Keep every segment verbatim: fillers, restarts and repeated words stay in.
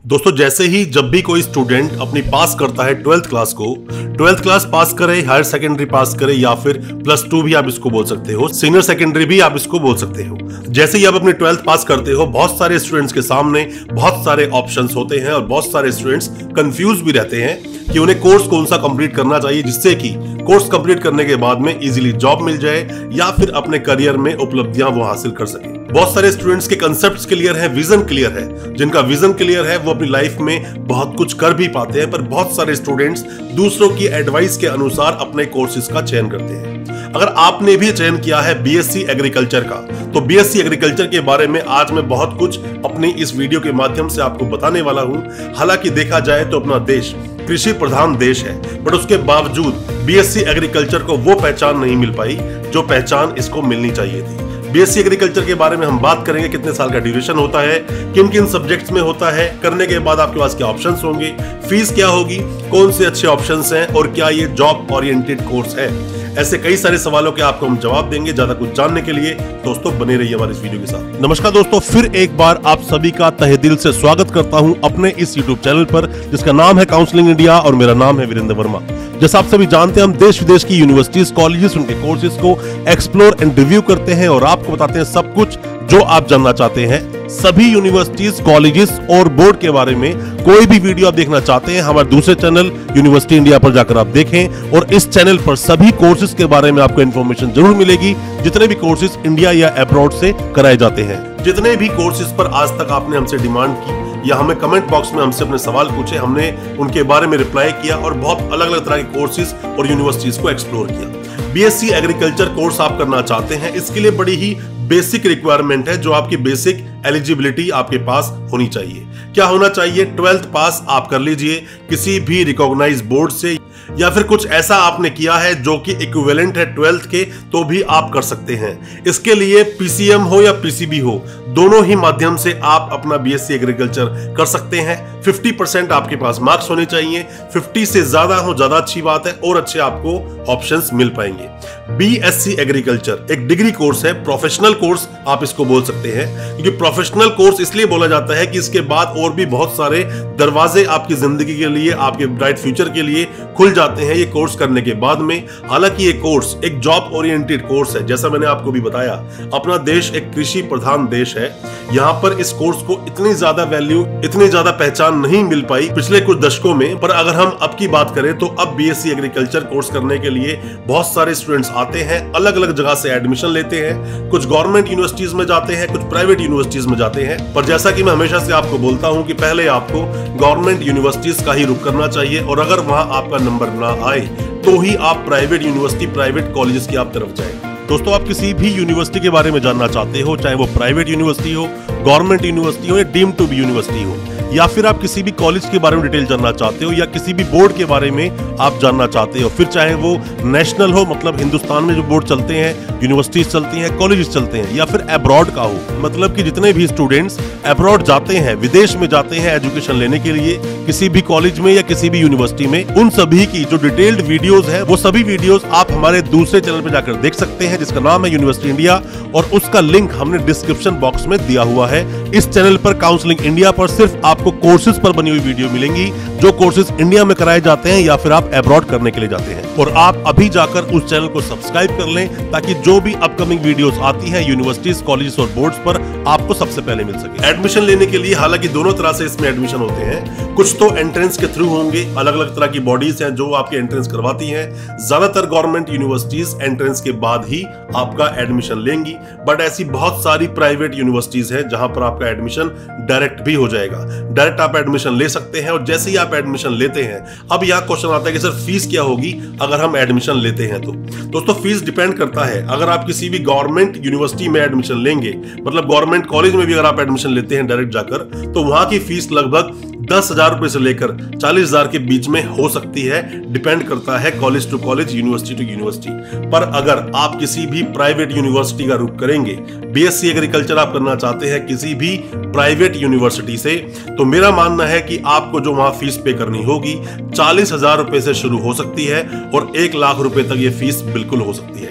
दोस्तों जैसे ही जब भी कोई स्टूडेंट अपनी पास करता है ट्वेल्थ क्लास को, ट्वेल्थ क्लास पास करे, हायर सेकेंडरी पास करे या फिर प्लस टू भी आप इसको बोल सकते हो, सीनियर सेकेंडरी भी आप इसको बोल सकते हो। जैसे ही आप अपनी ट्वेल्थ पास करते हो, बहुत सारे स्टूडेंट्स के सामने बहुत सारे ऑप्शंस होते हैं और बहुत सारे स्टूडेंट्स कंफ्यूज भी रहते हैं कि उन्हें कोर्स कौन सा कंप्लीट करना चाहिए जिससे कि कोर्स कंप्लीट करने के बाद में इजीली जॉब मिल जाए या फिर अपने करियर में उपलब्धियां वो हासिल कर सके। बहुत सारे स्टूडेंट्स के कंसेप्ट्स क्लियर है, विजन क्लियर है। जिनका विजन क्लियर है वो अपनी लाइफ में बहुत कुछ कर भी पाते हैं, पर बहुत सारे स्टूडेंट्स दूसरों की एडवाइस के अनुसार अपने कोर्सेज का चयन करते हैं। अगर आपने भी चयन किया है बीएससी एग्रीकल्चर का, तो बीएससी एग्रीकल्चर के बारे में आज मैं बहुत कुछ अपनी इस वीडियो के माध्यम से आपको बताने वाला हूं। हालांकि देखा जाए तो अपना देश कृषि प्रधान देश है, बट उसके बावजूद बीएससी एग्रीकल्चर को वो पहचान नहीं मिल पाई जो पहचान इसको मिलनी चाहिए थी। बीएससी एग्रीकल्चर के बारे में हम बात करेंगे, कितने साल का ड्यूरेशन होता है, किन किन सब्जेक्ट्स में होता है, करने के बाद आपके पास क्या ऑप्शंस होंगे, फीस क्या होगी, कौन से अच्छे ऑप्शंस हैं और क्या ये जॉब ओरिएंटेड कोर्स है। ऐसे कई सारे सवालों के आपको हम जवाब देंगे। ज्यादा कुछ जानने के लिए दोस्तों बने रहिए हमारे इस वीडियो के साथ। नमस्कार दोस्तों, फिर एक बार आप सभी का तहे दिल से स्वागत करता हूं अपने इस यूट्यूब चैनल पर जिसका नाम है काउंसलिंग इंडिया और मेरा नाम है वीरेंद्र वर्मा। जैसा आप सभी जानते हैं, हम देश विदेश की यूनिवर्सिटीज, कॉलेजेस, उनके कोर्सेज को एक्सप्लोर एंड रिव्यू करते हैं और आपको बताते हैं सब कुछ जो आप जानना चाहते हैं। सभी यूनिवर्सिटीज, कॉलेजेस और बोर्ड के बारे में कोई भी वीडियो आप देखना चाहते हैं, हमारे दूसरे चैनल यूनिवर्सिटी इंडिया पर जाकर आप देखें और इस चैनल पर सभी कोर्सेज के बारे में आपको इन्फॉर्मेशन जरूर मिलेगी, जितने भी कोर्सेज इंडिया या अब्रॉड से कराए जाते हैं। जितने भी कोर्सेज पर आज तक आपने हमसे डिमांड की या हमें कमेंट बॉक्स में हमसे अपने सवाल पूछे, हमने उनके बारे में रिप्लाई किया और बहुत अलग अलग तरह के कोर्सेज और यूनिवर्सिटीज को एक्सप्लोर किया। बीएससी एग्रीकल्चर कोर्स आप करना चाहते हैं, इसके लिए बड़ी ही बेसिक रिक्वायरमेंट है, जो आपकी बेसिक एलिजिबिलिटी आपके पास होनी चाहिए। क्या होना चाहिए? ट्वेल्थ पास आप कर लीजिए किसी भी रिकॉग्नाइज बोर्ड से, या फिर कुछ ऐसा आपने किया है जो कि इक्विवेलेंट है ट्वेल्थ के, तो भी आप कर सकते हैं। इसके लिए पीसीएम हो या पीसीबी हो, दोनों ही माध्यम से आप अपना बीएससी एग्रीकल्चर कर सकते हैं। पचास परसेंट आपके पास मार्क्स होने चाहिए, पचास से ज्यादा हो ज्यादा अच्छी बात है और अच्छे आपको ऑप्शंस मिल पाएंगे। बीएससी एग्रीकल्चर एक डिग्री कोर्स है, प्रोफेशनल कोर्स आप इसको बोल सकते हैं, क्योंकि प्रोफेशनल कोर्स इसलिए बोला जाता है कि इसके बाद और भी बहुत सारे दरवाजे आपकी जिंदगी के लिए, आपके ब्राइट फ्यूचर के लिए खुल जाते हैं ये कोर्स करने के बाद में। हालांकि ये कोर्स एक जॉब ओरिएंटेड कोर्स है। जैसा मैंने आपको भी बताया, अपना देश एक कृषि प्रधान देश है। यहाँ पर इस कोर्स को इतनी ज्यादा वैल्यू, इतनी ज्यादा पहचान नहीं मिल पाई पिछले कुछ दशकों में, पर अगर हम अब की बात करें तो अब बीएससी एग्रीकल्चर कोर्स करने के लिए बहुत सारे स्टूडेंट्स आते हैं, अलग अलग जगह से एडमिशन लेते हैं। कुछ गवर्नमेंट यूनिवर्सिटीज में जाते हैं, कुछ प्राइवेट यूनिवर्सिटीज में जाते हैं, पर जैसा कि मैं हमेशा से आपको बोलता हूं कि पहले आपको गवर्नमेंट यूनिवर्सिटीज का ही रुख करना चाहिए और अगर वहां आपका नंबर ना आए तो ही आप प्राइवेट यूनिवर्सिटी, प्राइवेट कॉलेजेस की आप तरफ जाएं। दोस्तों, आप किसी भी यूनिवर्सिटी के बारे में जानना चाहते हो, चाहे वो प्राइवेट यूनिवर्सिटी हो, गवर्नमेंट यूनिवर्सिटी हो या डीम्ड टू बी यूनिवर्सिटी हो, या फिर आप किसी भी कॉलेज के बारे में डिटेल जानना चाहते हो या किसी भी बोर्ड के बारे में आप जानना चाहते हो, फिर चाहे वो नेशनल हो, मतलब हिंदुस्तान में जो बोर्ड चलते हैं, यूनिवर्सिटीज चलती हैं, कॉलेजेस चलते हैं, या फिर अब्रॉड का हो, मतलब कि जितने भी स्टूडेंट्स अब्रॉड जाते हैं, विदेश में जाते हैं एजुकेशन लेने के लिए, किसी भी कॉलेज में या किसी भी यूनिवर्सिटी में, उन सभी की जो डिटेल्ड वीडियोस है, वो सभी वीडियोस आप हमारे दूसरे चैनल पर जाकर देख सकते हैं जिसका नाम है यूनिवर्सिटी इंडिया और उसका लिंक हमने डिस्क्रिप्शन बॉक्स में दिया हुआ है। इस चैनल पर काउंसलिंग इंडिया पर सिर्फ आपको कोर्सेज पर बनी हुई वीडियो मिलेंगी, जो कोर्सेज इंडिया में कराए जाते हैं या फिर आप अब्रॉड करने के लिए जाते हैं। और आप अभी जाकर उस चैनल को सब्सक्राइब कर लें ताकि जो भी अपकमिंग वीडियोस आती हैं यूनिवर्सिटीज, कॉलेजेस और बोर्ड्स पर आपको सबसे पहले मिल सके। एडमिशन लेने के लिए हालांकि दोनों तरह से इसमें एडमिशन होते हैं। कुछ तो एंट्रेंस के थ्रू होंगे, अलग अलग तरह की बॉडीज हैं जो आपके एंट्रेंस करवाती हैं। ज्यादातर गवर्नमेंट यूनिवर्सिटीज एंट्रेंस के बाद ही आपका एडमिशन लेंगी, बट ऐसी बहुत सारी प्राइवेट यूनिवर्सिटीज हैं जहां पर आपका एडमिशन डायरेक्ट भी हो जाएगा। डायरेक्ट आप एडमिशन ले सकते हैं और जैसे ही आप एडमिशन लेते हैं, अब यह क्वेश्चन आता है कि सर फीस क्या होगी अगर हम एडमिशन लेते हैं तो। दोस्तों, फीस डिपेंड करता है। अगर आप किसी भी गवर्नमेंट यूनिवर्सिटी में एडमिशन लेंगे, मतलब गवर्नमेंट कॉलेज में भी अगर आप एडमिशन लेते हैं डायरेक्ट जाकर, तो वहां की फीस लगभग दस हजार रुपए से लेकर चालीस हजार के बीच में हो सकती है। डिपेंड करता है college to college, university to university. पर अगर आप किसी भी प्राइवेट यूनिवर्सिटी का रुख करेंगे, बीएससी एग्रीकल्चर आप करना चाहते हैं किसी भी प्राइवेट यूनिवर्सिटी से, तो मेरा मानना है कि आपको जो वहां फीस पे करनी होगी चालीस हजार रुपए से शुरू हो सकती है और एक लाख रुपए तक ये फीस बिल्कुल हो सकती है।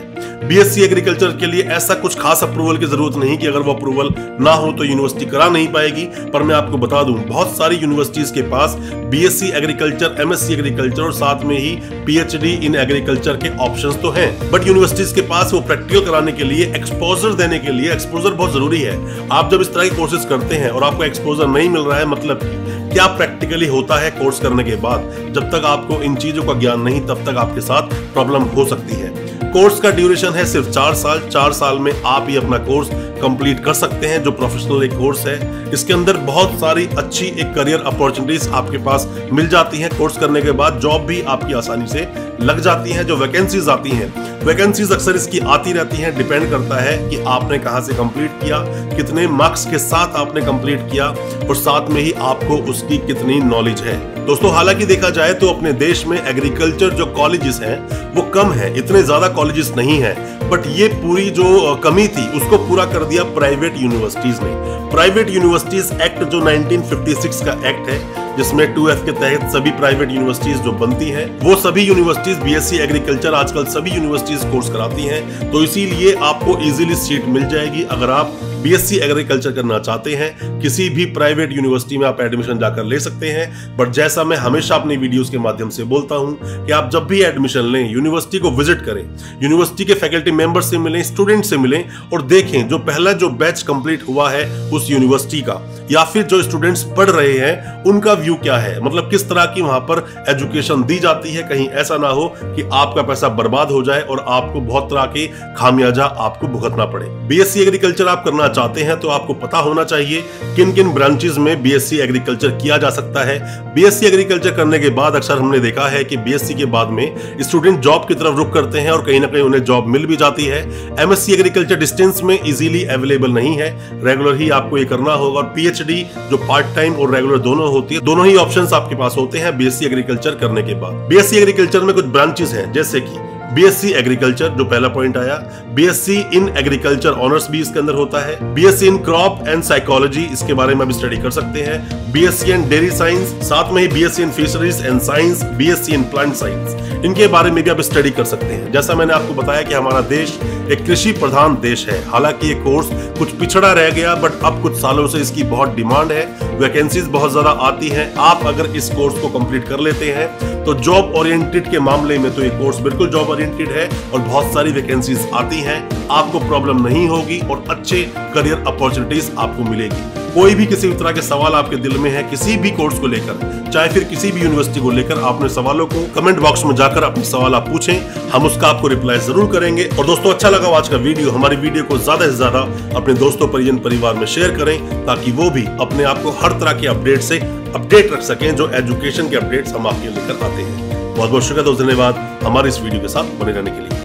बीएससी एग्रीकल्चर के लिए ऐसा कुछ खास अप्रूवल की जरूरत नहीं कि अगर वो अप्रूवल ना हो तो यूनिवर्सिटी करा नहीं पाएगी। पर मैं आपको बता दूं, बहुत सारी यूनिवर्सिटीज के पास बीएससी एग्रीकल्चर, एमएससी एग्रीकल्चर और साथ में ही पीएचडी इन एग्रीकल्चर के ऑप्शंस तो हैं, बट यूनिवर्सिटीज के पास वो प्रैक्टिकल कराने के लिए, एक्सपोजर देने के लिए, एक्सपोजर बहुत जरूरी है। आप जब इस तरह के कोर्सेज करते हैं और आपको एक्सपोजर नहीं मिल रहा है, मतलब क्या प्रैक्टिकली होता है कोर्स करने के बाद, जब तक आपको इन चीजों का ज्ञान नहीं, तब तक आपके साथ प्रॉब्लम हो सकती है। कोर्स का ड्यूरेशन है सिर्फ चार साल। चार साल में आप ही अपना कोर्स कंप्लीट कर सकते हैं, जो प्रोफेशनल एक कोर्स है। इसके अंदर बहुत सारी अच्छी एक करियर अपॉर्चुनिटीज आपके पास मिल जाती हैं। कोर्स करने के बाद जॉब भी आपकी आसानी से लग जाती है। जो वैकेंसीज आती हैं, वैकेंसीज अक्सर इसकी आती रहती हैं, डिपेंड करता है कि आपने कहां से कंप्लीट किया, कितने मार्क्स के साथ आपने कंप्लीट किया और साथ में ही आपको उसकी कितनी नॉलेज है। दोस्तों, हालांकि देखा जाए तो अपने देश में एग्रीकल्चर जो कॉलेजेस हैं वो कम है, इतने ज्यादा कॉलेजेस नहीं है, बट ये पूरी जो कमी थी उसको पूरा कर दिया प्राइवेट यूनिवर्सिटीज ने। प्राइवेट यूनिवर्सिटीज एक्ट जो नाइनटीन फिफ्टी सिक्स का एक्ट है, जिसमें टू एफ के तहत सभी प्राइवेट यूनिवर्सिटीज जो बनती हैं, वो सभी यूनिवर्सिटीज बीएससी एग्रीकल्चर आजकल सभी यूनिवर्सिटीज कोर्स कराती हैं। तो इसीलिए आपको इजीली सीट मिल जाएगी अगर आप बीएससी एग्रीकल्चर करना चाहते हैं। किसी भी प्राइवेट यूनिवर्सिटी में आप एडमिशन जाकर ले सकते हैं। बट जैसा मैं हमेशा अपनी वीडियोस के माध्यम से बोलता हूं कि आप जब भी एडमिशन लें, यूनिवर्सिटी को विजिट करें, यूनिवर्सिटी के फैकल्टी मेंबर से मिलें, स्टूडेंट से मिलें और देखें जो पहला जो बैच कंप्लीट हुआ है उस यूनिवर्सिटी का, या फिर जो स्टूडेंट्स पढ़ रहे हैं उनका व्यू क्या है, मतलब किस तरह की वहां पर एजुकेशन दी जाती है। कहीं ऐसा ना हो कि आपका पैसा बर्बाद हो जाए और आपको बहुत तरह के खामियाजा आपको भुगतना पड़े। बीएससी एग्रीकल्चर आप करना चाहते हैं तो आपको पता होना चाहिए किन किन ब्रांचेस में बीएससी एग्रीकल्चर किया जा सकता है। बीएससी एग्रीकल्चर करने के बाद अक्सर हमने देखा है कि बीएससी के बाद में स्टूडेंट जॉब की तरफ रुख करते हैं और कहीं ना कहीं उन्हें जॉब मिल भी जाती है। एमएससी एग्रीकल्चर डिस्टेंस में इजीली अवेलेबल नहीं है, रेगुलर ही आपको ये करना होगा। और पीएचडी जो पार्ट टाइम और रेगुलर दोनों होती है, दोनों ही ऑप्शंस आपके पास होते हैं बीएससी एग्रीकल्चर करने के बाद। बीएससी एग्रीकल्चर में कुछ ब्रांचेस हैं, जैसे कि बीएससी एग्रीकल्चर जो पहला पॉइंट आया, बीएससी इन एग्रीकल्चर ऑनर्स भी इसके अंदर होता है, BSc in crop and psychology, इसके बारे में भी स्टडी कर सकते हैं, बीएससी इन डेयरी साइंस, साथ में ही BSc in fisheries and science, BSc in plant science, इनके बारे में भी आप स्टडी कर सकते हैं। जैसा मैंने आपको बताया कि हमारा देश एक कृषि प्रधान देश है। हालांकि ये कोर्स कुछ पिछड़ा रह गया, बट अब कुछ सालों से इसकी बहुत डिमांड है, वैकेंसीज बहुत ज्यादा आती हैं। आप अगर इस कोर्स को कंप्लीट कर लेते हैं तो जॉब ओरिएंटेड के मामले में तो ये कोर्स बिल्कुल जॉब ओरिएंटेड है और बहुत सारी वैकेंसीज आती हैं, आपको प्रॉब्लम नहीं होगी और अच्छे करियर अपॉर्चुनिटीज आपको मिलेगी। कोई भी किसी भी तरह के सवाल आपके दिल में है किसी भी कोर्स को लेकर, चाहे फिर किसी भी यूनिवर्सिटी को लेकर, आपने सवालों को कमेंट बॉक्स में जाकर अपने सवाल आप पूछें, हम उसका आपको रिप्लाई जरूर करेंगे। और दोस्तों, अच्छा लगा आज का वीडियो, हमारी वीडियो को ज्यादा से ज्यादा अपने दोस्तों, परिजन, परिवार में शेयर करें ताकि वो भी अपने आप को हर तरह के अपडेट से अपडेट रख सकें। जो एजुकेशन के अपडेट्स हम आपके लेकर आते हैं। बहुत बहुत शुक्रिया दोस्तों, धन्यवाद हमारे इस वीडियो के साथ बने रहने के लिए।